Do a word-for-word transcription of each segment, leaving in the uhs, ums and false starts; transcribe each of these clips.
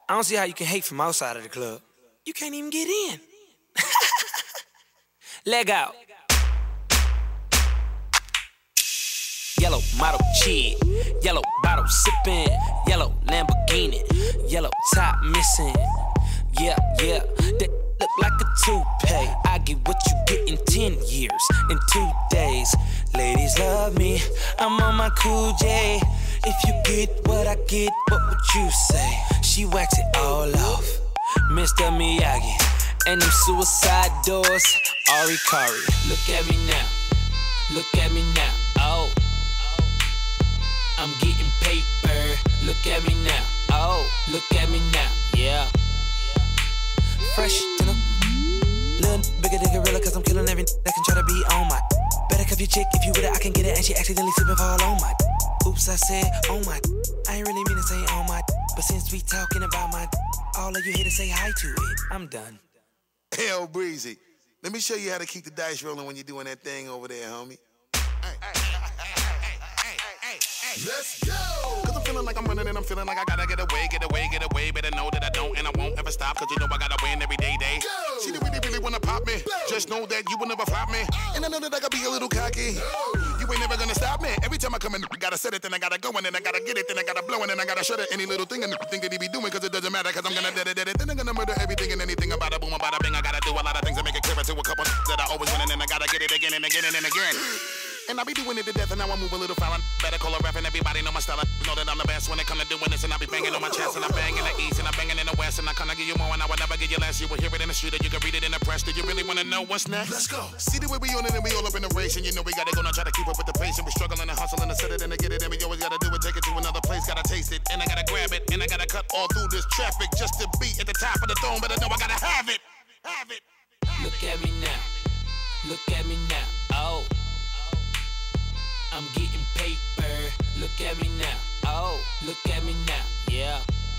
I don't see how you can hate from outside of the club. You can't even get in. Leg out. Yellow model chick, yellow bottle sipping, yellow Lamborghini, yellow top missing. Yeah, yeah, that look like a toupee. I get what you get in ten years, in two days. Ladies love me, I'm on my cool J. If you get what I get, what would you say? She waxed it all off, Mister Miyagi. And them suicide doors, Ari Kari. Look at me now, look at me now, oh. I'm getting paper, look at me now, oh. Look at me now, yeah. Fresh to them, little bigger than gorilla, cause I'm killing every that can try to be on my. Better cuff your chick, if you with it, I can get it, and she accidentally slip and fall on my. Oops, I said, oh my. I ain't really mean to say on my, but since we talking about my, all of you here to say hi to it, I'm done. Hell, Breezy, let me show you how to keep the dice rolling when you're doing that thing over there, homie. Hey, hey, hey, hey, hey, hey, hey. Let's go! Cause I'm feeling like I'm running and I'm feeling like I gotta get away, get away, get away. Better know that I don't and I won't ever stop, cause you know I gotta win every day, day. Go! She really, really wanna pop me. Go! Just know that you will never flop me. Oh! And I know that I gotta be a little cocky. No! You ain't never gonna stop me. Every time I come in, I gotta set it, then I gotta go, and then I gotta get it, then I gotta blow, and then I gotta shut it. Any little thing and think that he be doing, cause it doesn't matter, cause I'm gonna dead it, dead it. Then I'm gonna murder everything and anything about a boom, about a bing. I gotta do a lot of things to make it clearer to a couple that I always win, and then I gotta get it again and again and again. And I be doing it to death, and now I move a little foul. Better call a rap, and everybody know my style. I know that I'm the best when it come to doing this, and I be banging on my chest, and I bang in the east, and I banging in the west, and I kinda give you more, and I will never give you less. You will hear it in the street, or you can read it in the press. Do you really wanna know what's next? Let's go. See the way we on it, and we all up in the race, and you know we gotta go now, try to keep up with the pace, and we struggling and hustling to set it and to get it, and we always gotta do it, take it to another place, gotta taste it, and I gotta grab it, and I gotta cut all through this traffic just to be at the top of the throne. But I know I gotta have it, have it. Have look it. At me now, look at me now, oh. I'm getting paper, look at me now, oh. Look at me now, yeah.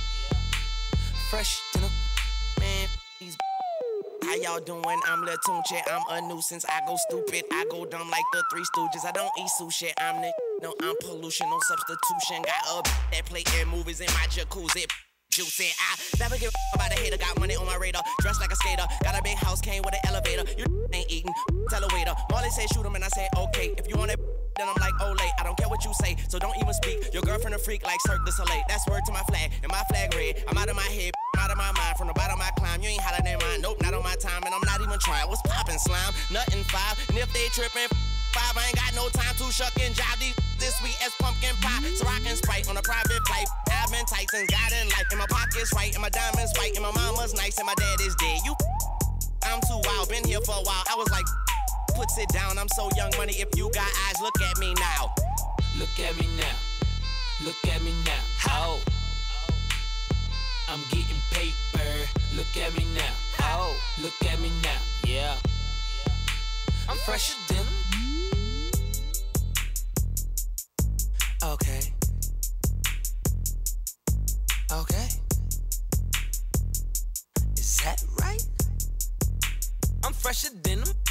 Fresh to the man, these. How y'all doing? I'm Lil Tunchi, I'm a nuisance. I go stupid, I go dumb like the Three Stooges. I don't eat sushi, I'm the no, I'm pollution, no substitution. Got a that play in movies in my jacuzzi. Juicy, I never give a about a hater. Got money on my radar, dressed like a skater. Got a big house, came with an elevator. You ain't eating, tell a waiter. Molly say shoot him, and I say okay. If you want it, then I'm like Olay. I don't care what you say, so don't even speak. Your girlfriend a freak like Cirque du Soleil. That's word to my flag, and my flag red. I'm out of my head, I'm out of my mind. From the bottom I climb, you ain't hotter than mine. Nope, not on my time, and I'm not even trying. What's poppin', slime? Nothing five, and if they trippin', five, I ain't got no time to shuck and jive. These this sweet as pumpkin pie. So I can Sprite on a private flight. I've been tight since God in life. And my pocket's right, and my diamonds white, and my mama's nice, and my dad is dead. You, I'm too wild, been here for a while. I was like, put it down, I'm so young money. If you got eyes, look at me now. Look at me now, look at me now, oh. I'm getting paper, look at me now, oh. Look at me now, yeah. I'm fresher than them. Okay. Okay. Is that right? I'm fresher than them.